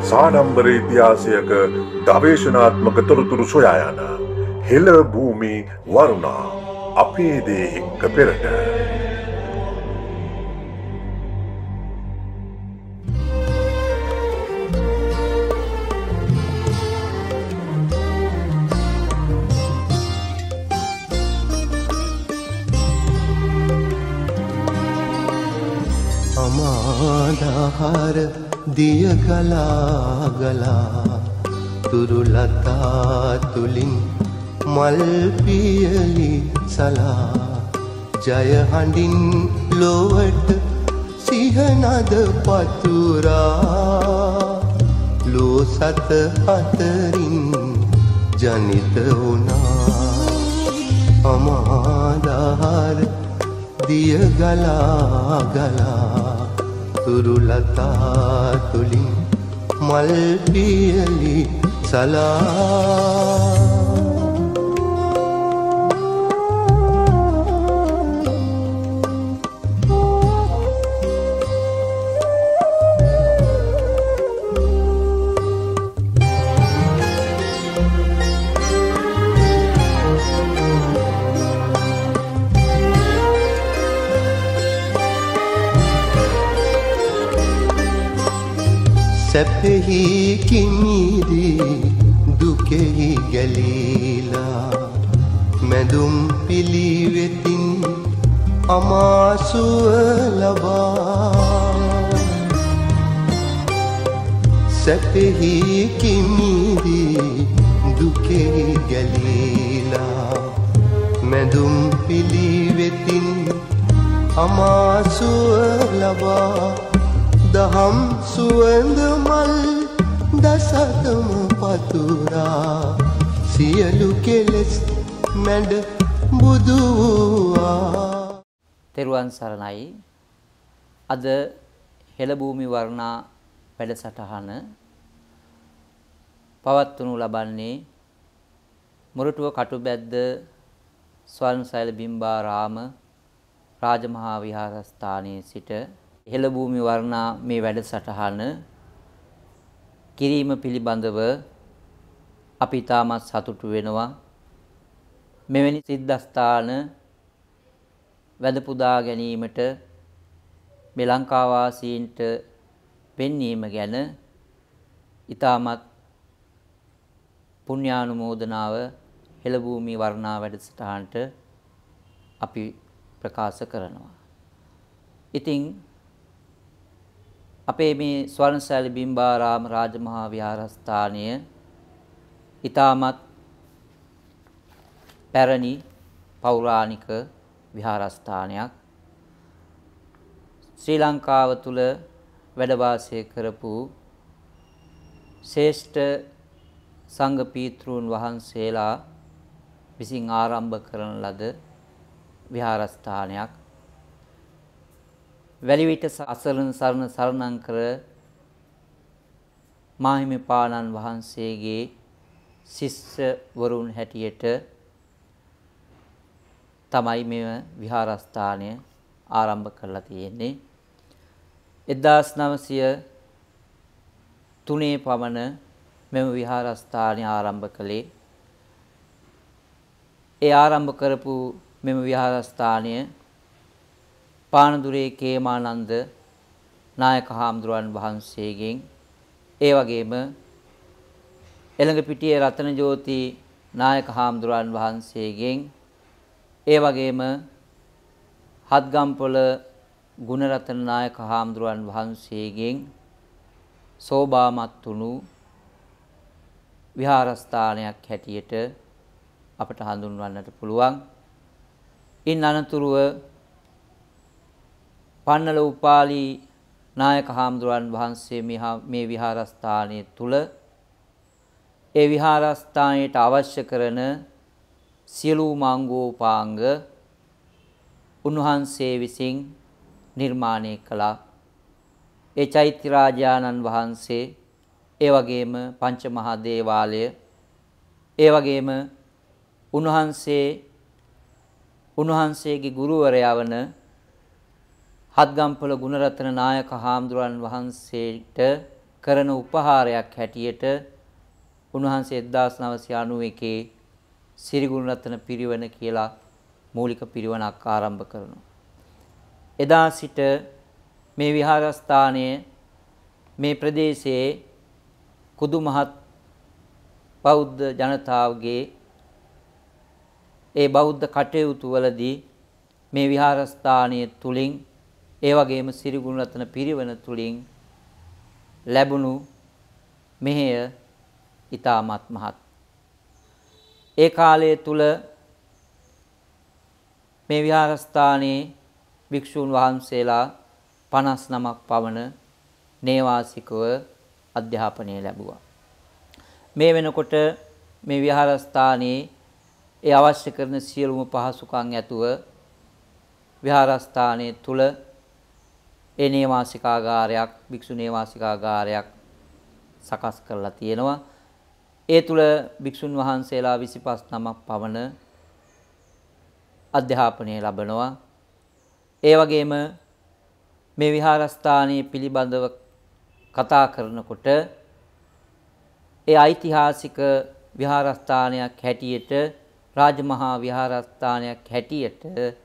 සාඩම්බර ඉතිහාසයක ගවේෂණාත්මක තොරතුරු සොයා යන හෙළ භූමි වරුණා අපේ දේ එක්ක පෙරට. අමාදහර දිය ගලා ගලා තුරුලතා තුලින් මල් පියලි සලා ජය හඬින් ලොවට සිහනද පතුරා ලෝ සත හතරින් ජනිත වුණා අමාදහර දිය ගලා ගලා තුරුලතා තුලින් මල් පියලි සලා සැපෙහි කිමිදී දුකෙහි ගැලීලා මැදුම් පිළිවෙතින් අමාසුව ලබා සැපෙහි කිමිදී දුකෙහි ගැලීලා මැදුම් පිළිවෙතින් අමාසුව ලබා දහම් සුවඳ මල් දසතම පතුරා සියලු කෙලෙස් මැඩ බුදු වූවා. තෙරුවන් සරණයි. අද හෙළ භූමි වර්ණා වැඩසටහන පවත්වනු ලබන්නේ මොරටුව කටුබැද්ද ස්වර්ණසෛල බිම්බාරාම රාජමහා විහාරස්ථානයේ සිට හෙළ භූමි වර්ණා මේ වැඩසටහන කිරීම පිළිබඳව අපි තාමත් සතුටු වෙනවා. මෙවැනි සිද්ධාස්ථාන වැද පුදා ගැනීමට මේ ලංකාවාසීන්ට පෙන්වීම ගැන ඊටමත් පුණ්‍යානුමෝදනාව හෙළ භූමි වර්ණා වැඩසටහනට අපි ප්‍රකාශ කරනවා. ඉතින් අපේ මේ ස්වර්ණසෛල බිම්බාරාම රාජමහා විහාරස්ථානය ඊටමත් පැරණි පෞරාණික විහාරස්ථානයක්. ශ්‍රී ලංකාව තුල වැඩ වාසය කරපු ශ්‍රේෂ්ඨ සංඝ පීතෘන් වහන්සේලා විසින් ආරම්භ කරන ලද විහාරස්ථානයක්. වැලිවිට අසරණ සරණ සරණංකර මාහිමිපාණන් වහන්සේගේ ශිෂ්‍ය වරුන් හැටියට තමයි මේ විහාරස්ථානය ආරම්භ කරලා තියෙන්නේ. 1903 පමණ මෙම විහාරස්ථානය ආරම්භ කළේ. ඒ ආරම්භ කරපු මෙම විහාරස්ථානය පානදුරේ කේමානන්ද නායක හාමුදුරුවන් වහන්සේගෙන් ඒ වගේම එළඟපිටියේ රතනජෝති නායක හාමුදුරුවන් වහන්සේගෙන් ඒ වගේම හත්ගම්පොළ ගුණරතන නායක හාමුදුරුවන් වහන්සේගෙන් සෝභාමත් වුණු විහාරස්ථානයක් හැටියට අපට හඳුන්වන්නට පුළුවන්. ඉන් අනතුරුව පන්නල උපාලි නායක හාමුදුරුවන් වහන්සේ මේ විහාරස්ථානයේ තුල ඒ විහාරස්ථානයට අවශ්‍ය කරන සියලුම අංගෝපාංග උන්වහන්සේ විසින් නිර්මාණය කළා. ඒ චෛත්‍ය රාජානන් වහන්සේ, ඒ වගේම පංච මහා දේවාලය, ඒ වගේම උන්වහන්සේගේ ගුරුවරයා වන හත්ගම්පොළ ගුණරත්න නායක හාමුදුරන් වහන්සේට කරන උපහාරයක් හැටියට උන්වහන්සේ 1991 සිරිගුණරත්න පිරිවන කියලා මූලික පිරිවනක් ආරම්භ කරනවා. එදා සිට මේ විහාරස්ථානයේ මේ ප්‍රදේශයේ කුදු මහත් බෞද්ධ ජනතාවගේ ඒ බෞද්ධ කටයුතු වලදී මේ විහාරස්ථානයේ තුලින් ඒ වගේම සිරිගුණරත්න පිරිවන තුලින් ලැබුණු මෙහෙය ඊටමත් මහත්. ඒ කාලය තුල මේ විහාරස්ථානයේ භික්ෂූන් වහන්සේලා 59ක් පමණ නේවාසිකව අධ්‍යාපනය ලැබුවා. මේ වෙනකොට මේ විහාරස්ථානයේ ඒ අවශ්‍ය කරන සියලුම පහසුකම් ඇතුව විහාරස්ථානයේ තුල ඒ නේවාසිකාගාරයක් භික්ෂු නේවාසිකාගාරයක් සකස් කරලා තියෙනවා. ඒ තුල භික්ෂුන් වහන්සේලා 25 නමක් පමණ අධ්‍යාපනය ලබනවා. ඒ වගේම මේ විහාරස්ථානයේ පිළිබඳව කතා කරනකොට ඒ ඓතිහාසික විහාරස්ථානයක් හැටියට රාජමහා විහාරස්ථානයක් හැටියට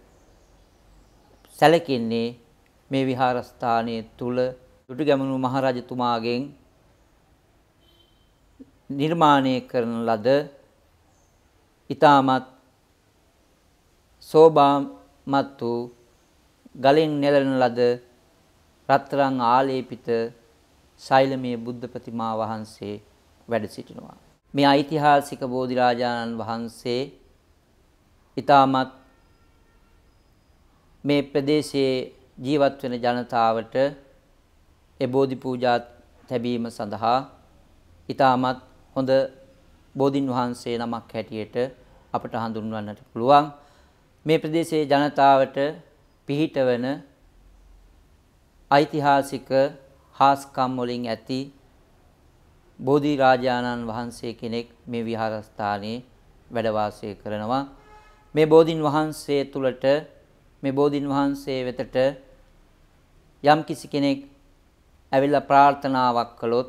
සැලකෙන්නේ මේ විහාරස්ථානයේ තුල දුටුගැමුණු මහරජතුමාගෙන් නිර්මාණය කරන ලද ඊටමත් සෝභාමත් වූ ගලින් නෙලන ලද රත්තරන් ආලේපිත ශෛලමය බුද්ධ ප්‍රතිමා වහන්සේ වැඩ සිටිනවා. මේ ඓතිහාසික බෝධිරාජාණන් වහන්සේ ඊටමත් මේ ප්‍රදේශයේ ජීවත් වෙන ජනතාවට ඒ බෝධි පූජා තැබීම සඳහා ඊටමත් හොඳ බෝධින් වහන්සේ නමක් හැටියට අපට හඳුන්වන්නට පුළුවන්. මේ ප්‍රදේශයේ ජනතාවට පිහිටවන ඓතිහාසික හාස්කම් වලින් ඇති බෝධි රාජානන් වහන්සේ කෙනෙක් මේ විහාරස්ථානයේ වැඩ වාසය කරනවා. මේ බෝධින් වහන්සේ තුලට මේ බෝධින් වහන්සේ වෙතට යම් කිසි කෙනෙක් ඇවිල්ලා ප්‍රාර්ථනාවක් කළොත්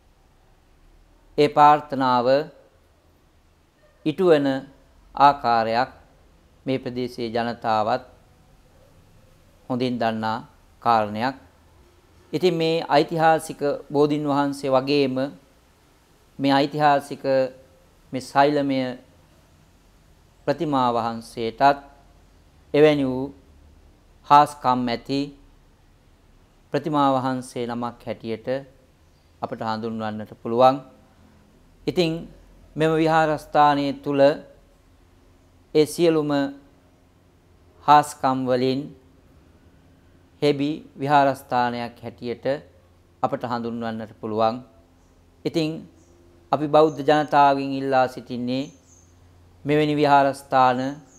ඒ ප්‍රාර්ථනාව ඉටුවන ආකාරයක් මේ ප්‍රදේශයේ ජනතාවත් හොඳින් දන්නා කාරණයක්. ඉතින් මේ ඓතිහාසික බෝධින් වහන්සේ වගේම මේ ඓතිහාසික මේ ශෛලමය ප්‍රතිමා වහන්සේටත් එවැනි වූ හාස්කම් ඇති ප්‍රතිමා වහන්සේ නමක් හැටියට අපට හඳුන්වන්නට පුළුවන්. ඉතින් මෙම විහාරස්ථානයේ තුල ඒ සියලුම හාස්කම් වලින් හෙබි විහාරස්ථානයක් හැටියට අපට හඳුන්වන්නට පුළුවන්. ඉතින් අපි බෞද්ධ ජනතාවගෙන් ඉල්ලා සිටින්නේ මෙවැනි විහාරස්ථාන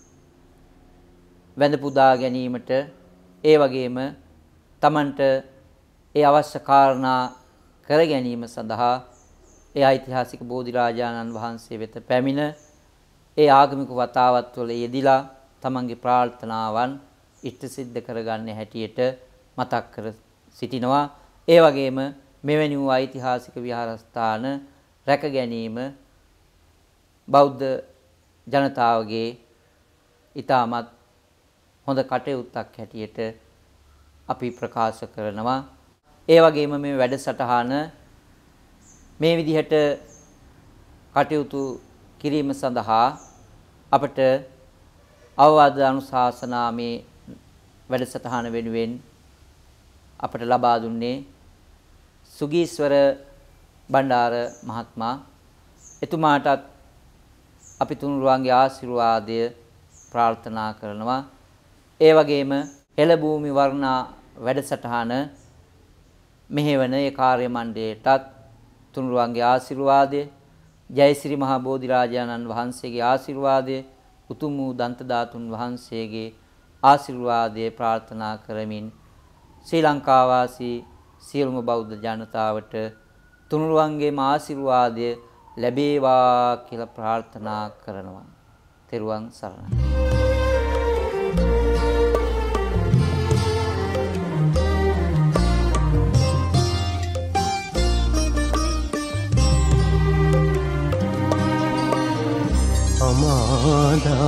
වැඳ පුදා ගැනීමට ඒ වගේම තමන්ට ඒ අවශ්‍ය කාරණා කර ගැනීම සඳහා ඒ ඓතිහාසික බෝධිරාජාණන් වහන්සේ වෙත පැමිණ ඒ ආගමික වතාවත් වල යෙදিলা තමන්ගේ ප්‍රාර්ථනාවන් ඉෂ්ට සිද්ධ කරගන්න හැටියට මතක් කර සිටිනවා. ඒ වගේම මෙවැනි වූ ඓතිහාසික විහාරස්ථාන රැක ගැනීම බෞද්ධ ජනතාවගේ ඊටමත් හොඳ කටයුත්තක් හැටියට අපි ප්‍රකාශ කරනවා. ඒ වගේම මේ වැඩසටහන මේ විදිහට කටයුතු කිරීම සඳහා අපට අවවාද අනුශාසනා මේ වැඩසටහන වෙනුවෙන් අපට ලබා දුන්නේ සුගීස්වර බණ්ඩාර මහත්මයා. එතුමාටත් අපි තුනුරුවන්ගේ ආශිර්වාදය ප්‍රාර්ථනා කරනවා. ඒ වගේම හෙළභූමි වර්ණා වැඩසටහන මෙහෙවන ඒ කාර්ය මණ්ඩලයටත් තුනුරුවන්ගේ ආශිර්වාදය, ජයසිරි මහා බෝධිරාජාණන් වහන්සේගේ ආශිර්වාදය, උතුම් වූ දන්ත ධාතුන් වහන්සේගේ ආශිර්වාදය ප්‍රාර්ථනා කරමින් ශ්‍රී ලංකා වාසී සියලුම බෞද්ධ ජනතාවට තුනුරුවන්ගේම ආශිර්වාදය ලැබේවා කියලා ප්‍රාර්ථනා කරනවා. තෙරුවන් සරණයි.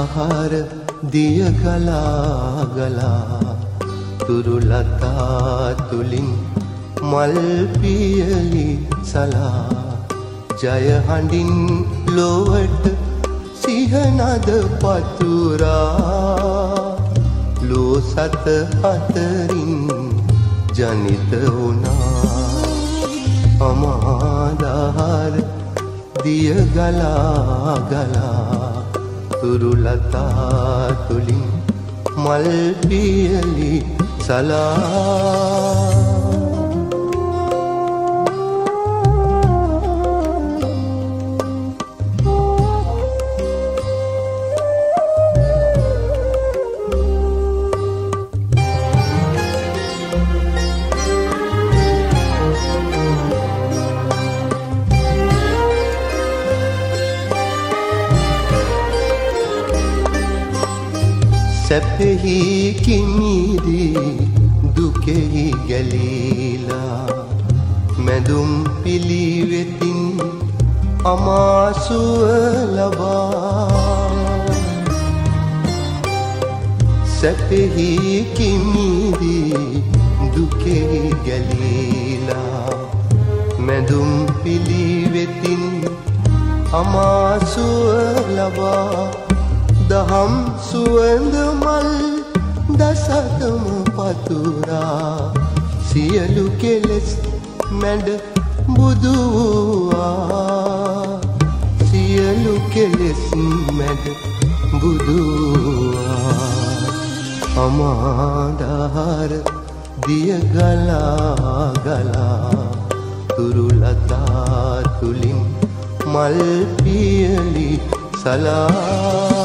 අමාදාහාර දිය ගලා ගලා තුරුලතා තුලින් මල් පියලි සලා ජය හඬින් ලොවට සිහනද පතුරා ලෝ සත අතරින් ජනිත වුණා අමාදාහාර දිය ගලා ගලා තුරුලතා තුලින් මල් පියලි සලා සැපෙහි කිමිදී දුකෙහි ගැලීලා මැදුම් පිළිවෙතින් අමාසුව ලබා සැපෙහි කිමිදී දුකෙහි ගැලීලා මැදුම් පිළිවෙතින් අමාසුව ලබා දහම් සුවඳ මල් දසතම පතුරා සියලු කෙලෙස් මැඩ බුදු වූවා සියලු කෙලෙස් මැඩ බුදු වූවා අමාදාහාර දිය ගලා ගලා තුරුලතා තුලින් මල් පියලි සලා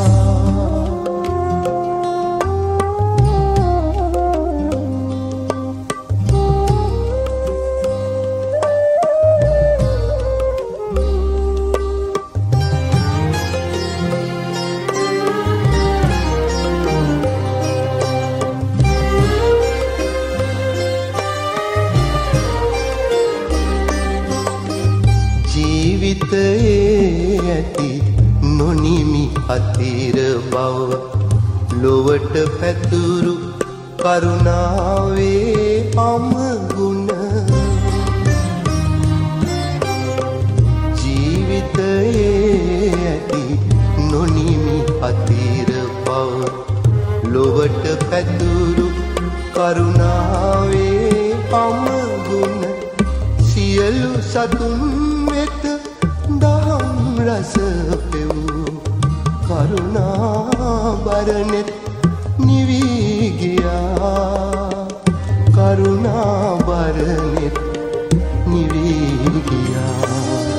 ජීවිතයේ ඇති නොනිමි අතිර බව ලොවට පැතුරු කරුණාවේ අමගුණ ජීවිතයේ ඇති නොනිමි අතිර බව ලොවට පැතුරු කරුණාවේ අමගුණ සියලු සතුන් වෙත දහම් රස පෙවූ කරුණා බරනෙත් නිවී ගියා කරුණා බරනෙත් නිවී ගියා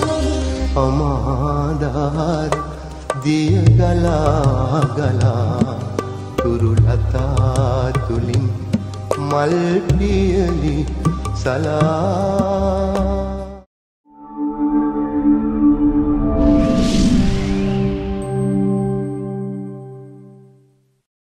අමාදාහාර දිය ගලා ගලා තුරුලතා තුලින් මල් පියලි සලා